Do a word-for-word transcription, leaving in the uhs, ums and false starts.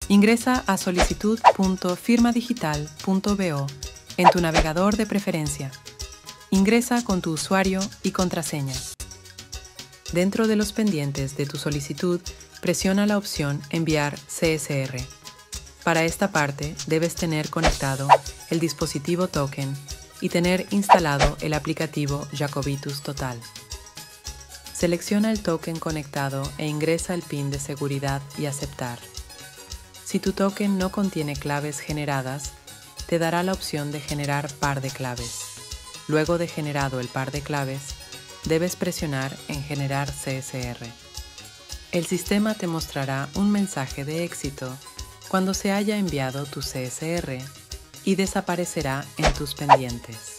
Ingresa a solicitud punto firmadigital punto bo en tu navegador de preferencia. Ingresa con tu usuario y contraseña. Dentro de los pendientes de tu solicitud, presiona la opción Enviar C S R. Para esta parte, debes tener conectado el dispositivo token y tener instalado el aplicativo Jacobitus Total. Selecciona el token conectado e ingresa el PIN de seguridad y aceptar. Si tu token no contiene claves generadas, te dará la opción de generar par de claves. Luego de generado el par de claves, debes presionar en Generar C S R. El sistema te mostrará un mensaje de éxito cuando se haya enviado tu C S R y desaparecerá en tus pendientes.